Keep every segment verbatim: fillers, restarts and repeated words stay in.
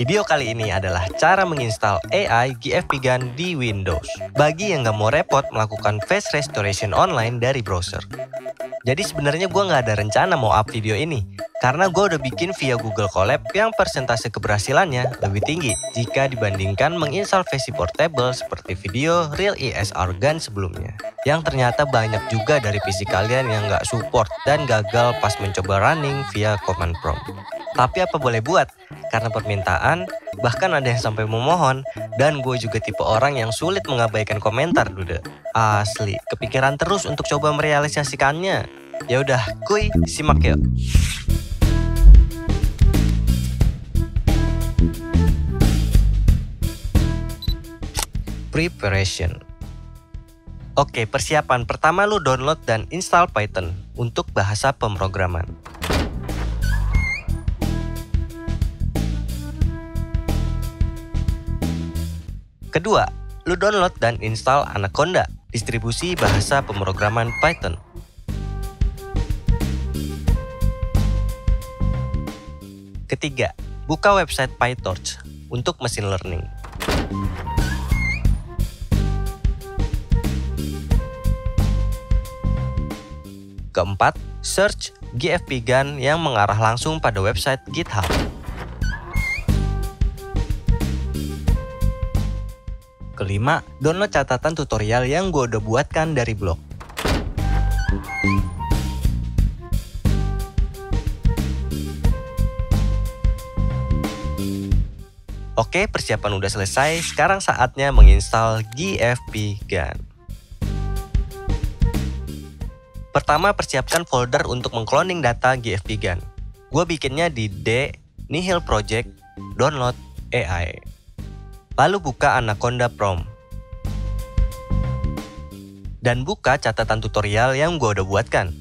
Video kali ini adalah cara menginstal A I G F P Gun di Windows bagi yang nggak mau repot melakukan face restoration online dari browser. Jadi sebenarnya gue nggak ada rencana mau up video ini karena gue udah bikin via Google Colab yang persentase keberhasilannya lebih tinggi jika dibandingkan menginstal versi portable seperti video Real E S R Gun sebelumnya. Yang ternyata banyak juga dari P C kalian yang nggak support dan gagal pas mencoba running via command prompt. Tapi apa boleh buat, karena permintaan, bahkan ada yang sampai memohon, dan gue juga tipe orang yang sulit mengabaikan komentar, dude. Asli, kepikiran terus untuk coba merealisasikannya. Ya udah, kuy, simak yuk. Preparation. Oke, persiapan pertama lu download dan install Python untuk bahasa pemrograman. Kedua, lu download dan install Anaconda, distribusi bahasa pemrograman Python. Ketiga, buka website PyTorch untuk machine learning. Keempat, search G F P Gun yang mengarah langsung pada website GitHub. Kelima, download catatan tutorial yang gue udah buatkan dari blog. Oke, persiapan udah selesai, sekarang saatnya menginstal G F P Gun. Pertama, persiapkan folder untuk mengcloning data G F P Gun. Gue bikinnya di D nihil project download A I. Lalu buka Anaconda prompt. Dan buka catatan tutorial yang gue udah buatkan.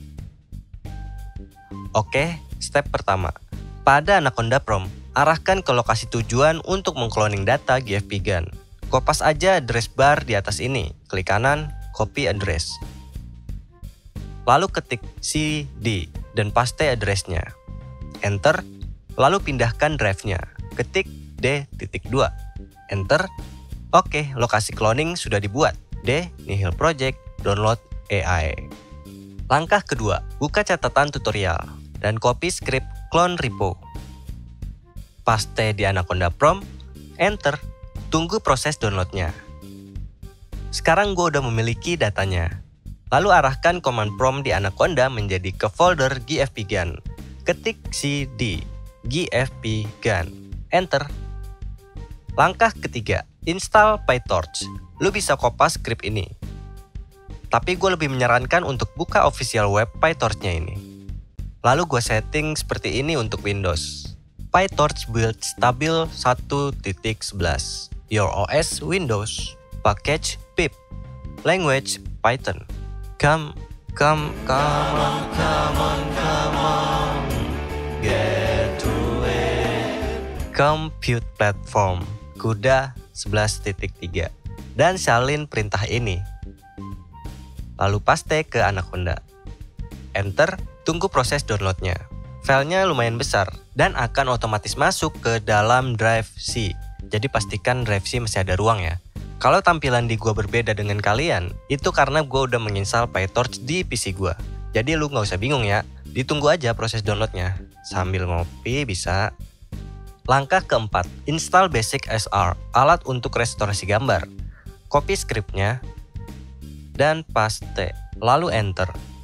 Oke, step pertama. Pada Anaconda prompt, arahkan ke lokasi tujuan untuk mengcloning data G F P Gun. Kopas aja address bar di atas ini. Klik kanan, copy address. Lalu ketik C D dan paste address-nya. Enter, lalu pindahkan drive-nya. Ketik D titik dua. Enter. Oke, lokasi cloning sudah dibuat. D nihil project download A I. Langkah kedua, buka catatan tutorial dan copy script clone repo. Paste di Anaconda prompt, enter. Tunggu proses downloadnya. Sekarang gue udah memiliki datanya. Lalu arahkan command prompt di Anaconda menjadi ke folder G F P Gun. Ketik C D G F P Gun. Enter. Langkah ketiga, install PyTorch. Lu bisa kopas script ini. Tapi gue lebih menyarankan untuk buka official web PyTorch-nya ini. Lalu gue setting seperti ini untuk Windows. PyTorch build stabil satu titik sebelas. Your O S Windows. Package pip. Language Python. Come, come, come on, come on, come on. Get to it. Compute platform. CUDA sebelas titik tiga. Dan salin perintah ini. Lalu paste ke Anaconda. Enter, tunggu proses downloadnya. Filenya lumayan besar dan akan otomatis masuk ke dalam drive C. Jadi pastikan drive C masih ada ruang ya. Kalau tampilan di gua berbeda dengan kalian, itu karena gua udah menginstal PyTorch di P C gua. Jadi lu nggak usah bingung ya, ditunggu aja proses downloadnya. Sambil ngopi bisa. Langkah keempat, install Basic S R, alat untuk restorasi gambar. Copy scriptnya dan paste, lalu enter.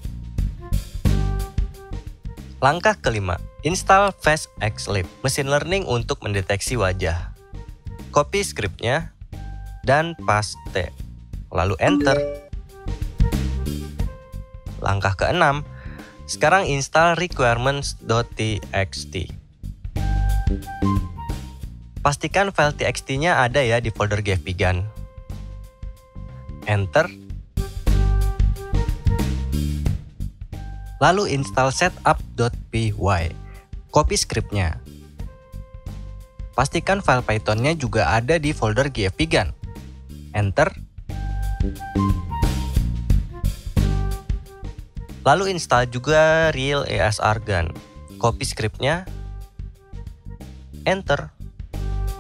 Langkah kelima, install FastXLib, mesin learning untuk mendeteksi wajah. Copy scriptnya dan paste, lalu enter. Langkah keenam, sekarang install requirements.txt. Pastikan file txt-nya ada ya di folder G F P Gun. Enter. Lalu install setup.py. Copy scriptnya. Pastikan file Python-nya juga ada di folder G F P Gun. Enter. Lalu install juga Real E S R Gun. Copy scriptnya. Enter.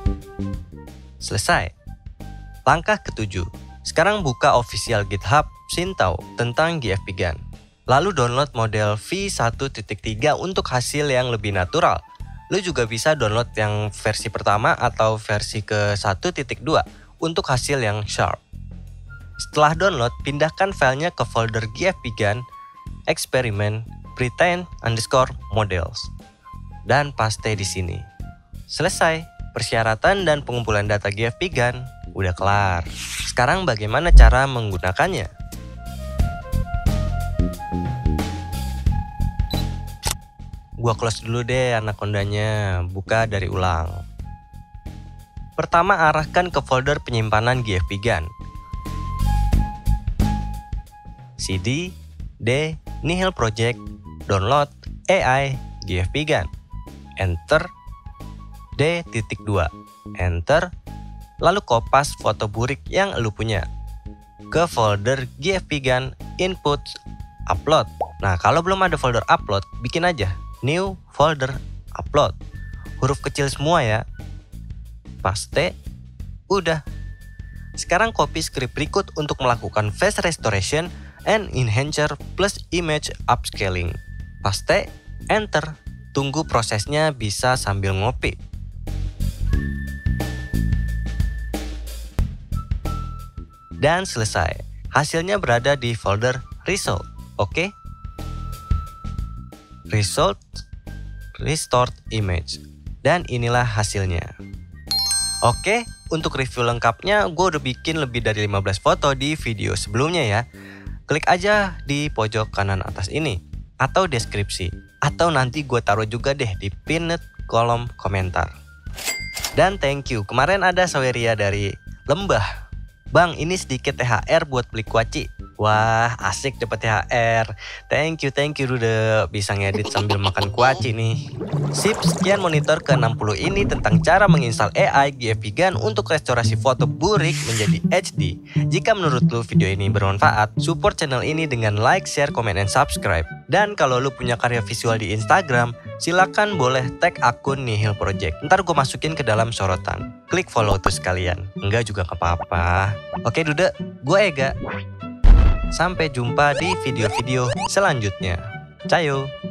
Selesai. Langkah ketujuh. Sekarang buka official GitHub Sintao tentang G F P Gun. Lalu download model V satu titik tiga untuk hasil yang lebih natural. Lu juga bisa download yang versi pertama atau versi ke satu titik dua untuk hasil yang sharp. Setelah download, pindahkan filenya ke folder G F P Gun, Experiment, Pretend underscore Models, dan paste di sini. Selesai, persyaratan dan pengumpulan data G F P Gun udah kelar. Sekarang bagaimana cara menggunakannya? Gua close dulu deh Anacondanya, buka dari ulang. Pertama, arahkan ke folder penyimpanan G F P Gun. cd, d, nihil project, download, ai, G F P Gun. Enter, d titik dua, enter, lalu kopas foto burik yang lu punya ke folder G F P Gun, input, upload. Nah, kalau belum ada folder upload, bikin aja new folder upload. Huruf kecil semua ya. Paste. Udah. Sekarang copy script berikut untuk melakukan face restoration and enhancer plus image upscaling. Paste, enter. Tunggu prosesnya bisa sambil ngopi. Dan selesai. Hasilnya berada di folder result. Oke? Result, restored image. Dan inilah hasilnya. Oke, untuk review lengkapnya gue udah bikin lebih dari lima belas foto di video sebelumnya ya. Klik aja di pojok kanan atas ini, atau deskripsi, atau nanti gue taruh juga deh di pinned kolom komentar. Dan thank you, kemarin ada Saweria dari Lembah. Bang, ini sedikit T H R buat beli kuaci. Wah, asik dapat T H R. Thank you, thank you Rude. Bisa ngedit sambil makan kuaci nih. Sip, sekian monitor ke enam puluh ini tentang cara menginstal A I G F P Gun untuk restorasi foto burik menjadi H D. Jika menurut lu video ini bermanfaat, support channel ini dengan like, share, comment, and subscribe. Dan kalau lu punya karya visual di Instagram, silakan boleh tag akun Nihil Project. Ntar gue masukin ke dalam sorotan. Klik follow tuh sekalian. Enggak juga gak apa-apa. Oke Dude, gue Ega. Sampai jumpa di video-video selanjutnya. Cayo!